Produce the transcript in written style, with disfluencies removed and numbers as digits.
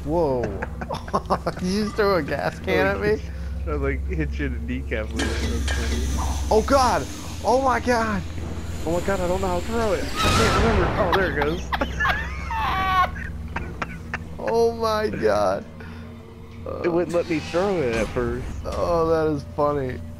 Whoa. Did you just throw a gas can at me? I like hit you in the kneecap with it. That's funny. Oh god! Oh my god! Oh my god, I don't know how to throw it. I can't remember. Oh, there it goes. Oh my god! It wouldn't let me throw it at first. Oh, that is funny.